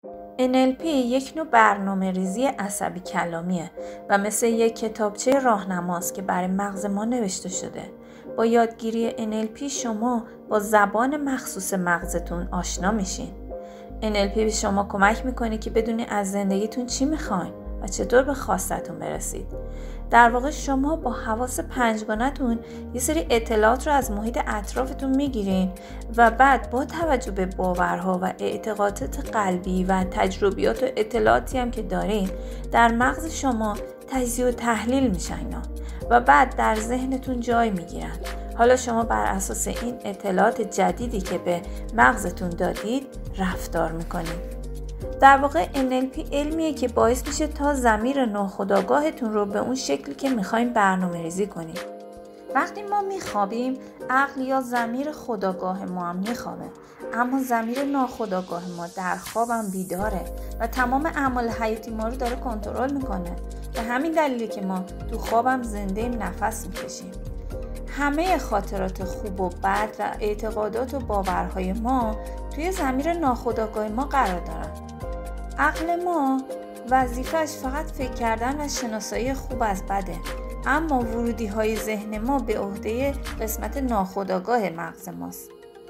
NLP یک نوع برنامه‌ریزی عصبی کلامیه و مثل یک کتابچه راهنماست که برای مغز ما نوشته شده. با یادگیری NLP شما با زبان مخصوص مغزتون آشنا میشین. NLP به شما کمک میکنه که بدونی از زندگیتون چی میخواین و چطور به خواستتون برسید. در واقع شما با حواس پنجگانتون یه سری اطلاعات رو از محیط اطرافتون میگیرین و بعد با توجه به باورها و اعتقادات قلبی و تجربیات و اطلاعاتی هم که دارین در مغز شما تجزیه و تحلیل میشن و بعد در ذهنتون جای میگیرن. حالا شما بر اساس این اطلاعات جدیدی که به مغزتون دادید رفتار میکنید. در واقع NLP علمیه که باعث میشه تا ضمیر ناخودآگاهتون رو به اون شکلی که میخوایم برنامه‌ریزی کنید. وقتی ما میخوابیم عقل یا ضمیر خودآگاه ما هم میخوابه، اما ضمیر ناخودآگاه ما در خواب هم بیداره و تمام اعمال حیاتی ما رو داره کنترل میکنه. به همین دلیلی که ما تو خوابم زنده نفس میکشیم. همه خاطرات خوب و بد و اعتقادات و باورهای ما توی ضمیر ناخودآگاه ما قرار دارن. عقل ما وظیفه‌اش فقط فکر کردن و شناسایی خوب از بده، اما ورودی های ذهن ما به عهده قسمت ناخودآگاه مغز ماست.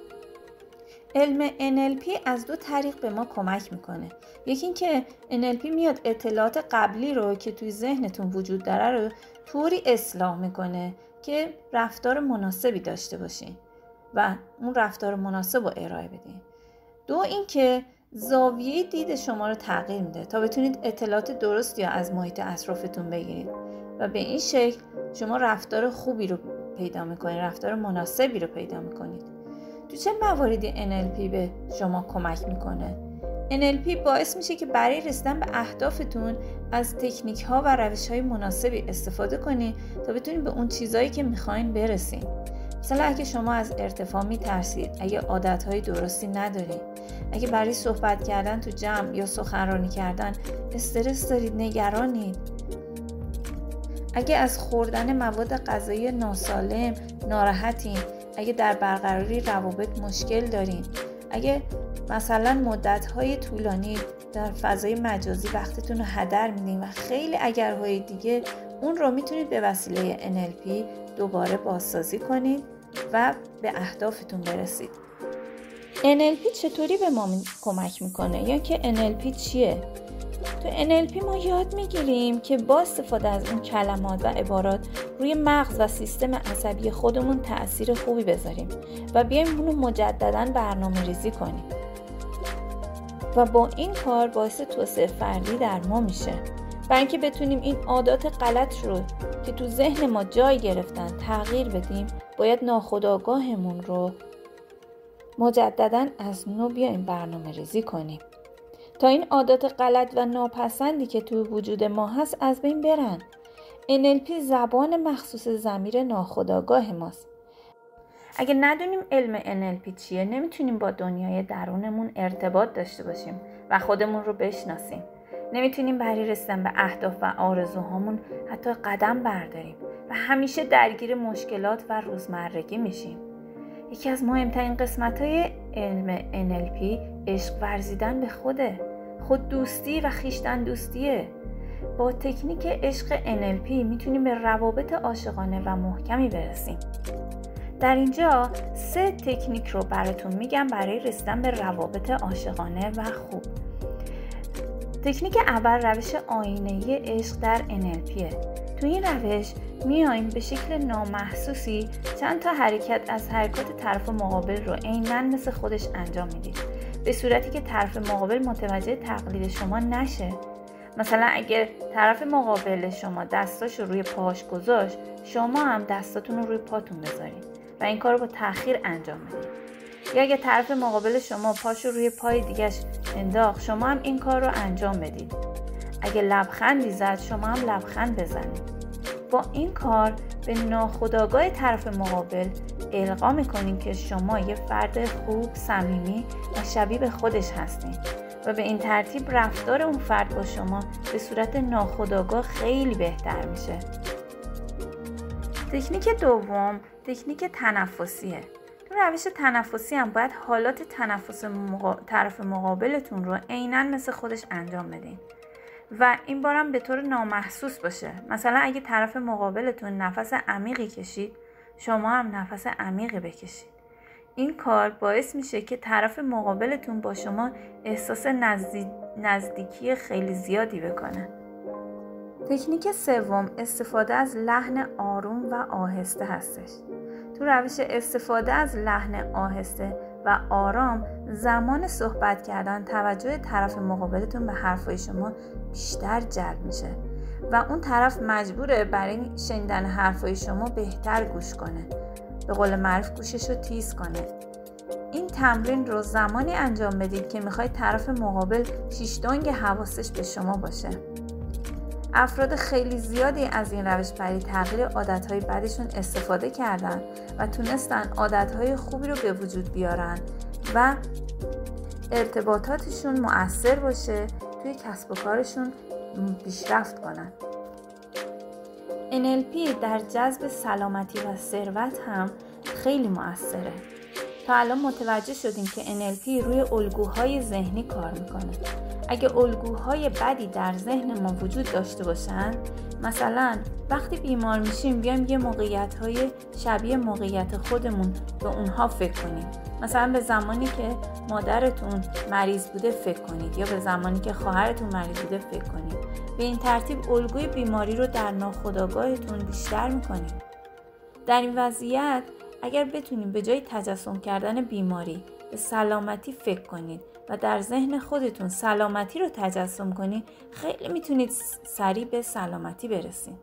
علم NLP از دو طریق به ما کمک میکنه. یکی این که NLP میاد اطلاعات قبلی رو که توی ذهنتون وجود داره رو طوری اصلاح میکنه که رفتار مناسبی داشته باشین و اون رفتار مناسب رو ارائه بدین. دو این که زاویه دید شما رو تغییر میده تا بتونید اطلاعات درستی از محیط اطرافتون بگیرید و به این شکل شما رفتار خوبی رو پیدا میکنید، رفتار مناسبی رو پیدا میکنید. تو چه مواردی NLP به شما کمک میکنه؟ NLP باعث میشه که برای رسیدن به اهدافتون از تکنیک ها و روش های مناسبی استفاده کنید تا بتونید به اون چیزایی که میخواین برسید. مثلا اگه شما از ارتفاع میترسید، اگه عادتهای درستی ندارید، اگه برای صحبت کردن تو جمع یا سخنرانی کردن استرس دارید، نگرانید، اگه از خوردن مواد غذایی ناسالم ناراحتین، اگه در برقراری روابط مشکل دارین، اگه مثلا مدت‌های طولانی در فضای مجازی وقتتون رو هدر میدین و خیلی اگرهای دیگه، اون رو میتونید به وسیله NLP دوباره بازسازی کنید و به اهدافتون برسید. NLP چطوری به ما کمک میکنه یا که NLP چیه؟ تو NLP ما یاد میگیریم که با استفاده از اون کلمات و عبارات روی مغز و سیستم عصبی خودمون تأثیر خوبی بذاریم و بیایم اونو مجدداً برنامه ریزی کنیم و با این کار باعث توسعه فردی در ما میشه. برای اینکه بتونیم این عادات غلط رو که تو ذهن ما جای گرفتن تغییر بدیم، باید ناخودآگاهمون رو مجدداً از نو بیایم برنامه ریزی کنیم تا این عادات غلط و ناپسندی که تو وجود ما هست از بین برن. NLP زبان مخصوص ضمیر ناخودآگاه ماست. اگه ندونیم علم NLP چیه، نمیتونیم با دنیای درونمون ارتباط داشته باشیم و خودمون رو بشناسیم. نمیتونیم برای رسیدن به اهداف و آرزوهامون حتی قدم برداریم و همیشه درگیر مشکلات و روزمرگی میشیم. یکی از مهمترین قسمت‌های علم NLP عشق ورزیدن به خود دوستی و خویشتن دوستیه. با تکنیک عشق NLP میتونیم به روابط عاشقانه و محکمی برسیم. در اینجا 3 تکنیک رو براتون میگم برای رسیدن به روابط عاشقانه و خوب. تکنیک اول روش آینه‌ای عشق در NLPه. تو این روش میایم به شکل نامحسوسی چند تا حرکت از حرکات طرف مقابل رو عیناً مثل خودش انجام میدید، به صورتی که طرف مقابل متوجه تقلید شما نشه. مثلا اگر طرف مقابل شما دستاشو روی پاش گذاشت، شما هم دستاتون رو روی پاتون بذارید و این کار رو با تأخیر انجام بدید. یا اگه طرف مقابل شما پاشو روی پای دیگه‌اش انداخت، شما هم این کار رو انجام بدید. اگه لبخندی زد، شما هم لبخند بزنید. با این کار به ناخودآگاه طرف مقابل القا میکنین که شما یه فرد خوب، صمیمی و شبیه به خودش هستین و به این ترتیب رفتار اون فرد با شما به صورت ناخودآگاه خیلی بهتر میشه. تکنیک دوم تکنیک تنفسیه. تو روش تنفسی هم باید حالات تنفس طرف مقابلتون رو عیناً مثل خودش انجام بدین و این بارم به طور نامحسوس باشه. مثلا اگه طرف مقابلتون نفس عمیقی کشید، شما هم نفس عمیقی بکشید. این کار باعث میشه که طرف مقابلتون با شما احساس نزدیکی خیلی زیادی بکنه. تکنیک سوم استفاده از لحن آروم و آهسته هستش. تو روش استفاده از لحن آهسته و آرام زمان صحبت کردن توجه طرف مقابلتون به حرفای شما بیشتر جلب میشه و اون طرف مجبوره برای شنیدن حرفای شما بهتر گوش کنه. به قول معروف گوشش رو تیز کنه. این تمرین رو زمانی انجام بدید که میخواید طرف مقابل شیشتانگ حواسش به شما باشه. افراد خیلی زیادی از این روش برای تغییر عادتهای بدشون استفاده کردن و تونستن عادتهای خوبی رو به وجود بیارن و ارتباطاتشون مؤثر باشه، توی کسب و کارشون پیشرفت کنن. NLP در جذب سلامتی و ثروت هم خیلی مؤثره. تا الان متوجه شدیم که NLP روی الگوهای ذهنی کار میکنه. اگه الگوهای بدی در ذهن ما وجود داشته باشن، مثلا وقتی بیمار میشیم بیایم یه موقعیت‌های شبیه موقعیت خودمون به اونها فکر کنیم. مثلا به زمانی که مادرتون مریض بوده فکر کنید یا به زمانی که خواهرتون مریض بوده فکر کنید. به این ترتیب الگوی بیماری رو در ناخودآگاهتون بیشتر میکنید. در این وضعیت اگر بتونید به جای تجسم کردن بیماری به سلامتی فکر کنید و در ذهن خودتون سلامتی رو تجسم کنید، خیلی میتونید سریع به سلامتی برسید.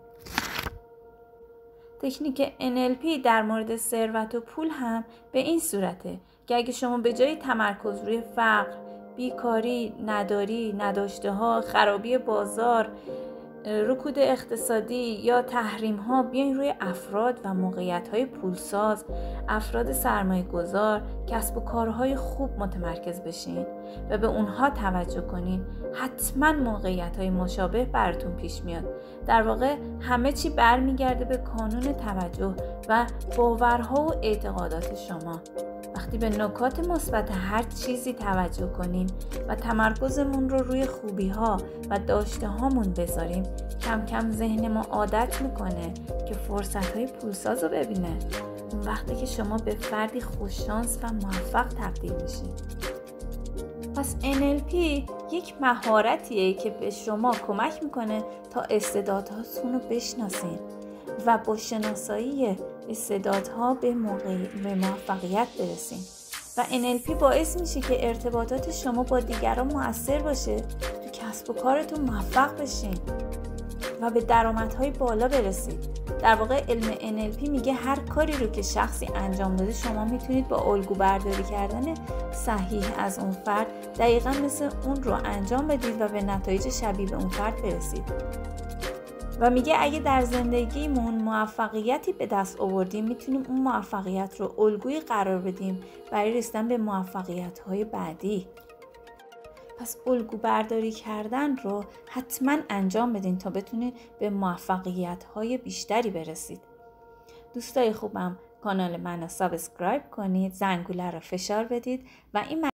تکنیک NLP در مورد ثروت و پول هم به این صورته که اگه شما به جای تمرکز روی فقر، بیکاری، نداری، نداشته‌ها، خرابی بازار، رکود اقتصادی یا تحریم ها بیاین روی افراد و موقعیت های پولساز، افراد سرمایه گذار، کسب و کارهای خوب متمرکز بشین و به اونها توجه کنین، حتما موقعیت های مشابه براتون پیش میاد. در واقع همه چی برمیگرده به کانون توجه و باورها و اعتقادات شما. وقتی به نکات مثبت هر چیزی توجه کنیم و تمرکزمون رو روی خوبی ها و داشته هامون بذاریم، کم کم ذهن ما عادت میکنه که فرصت های پولساز رو ببینه. اون وقتی که شما به فردی خوششانس و موفق تبدیل میشید. پس NLP یک مهارتیه که به شما کمک میکنه تا استعدادهاتون رو بشناسین و با شناسایی استعدادها به موفقیت برسین. و NLP باعث میشه که ارتباطات شما با دیگران مؤثر باشه، تو کسب و کارتون موفق بشین و به درآمدهای بالا برسید. در واقع علم NLP میگه هر کاری رو که شخصی انجام داده شما میتونید با الگو برداری کردن صحیح از اون فرد دقیقاً مثل اون رو انجام بدید و به نتایج شبیه به اون فرد برسید. و میگه اگه در زندگیمون موفقیتی به دست آوردیم، میتونیم اون موفقیت رو الگویی قرار بدیم برای رسیدن به موفقیت‌های بعدی. پس الگو برداری کردن رو حتما انجام بدین تا بتونید به موفقیت‌های بیشتری برسید. دوستای خوبم، کانال منو سابسکرایب کنید، زنگوله رو فشار بدید و این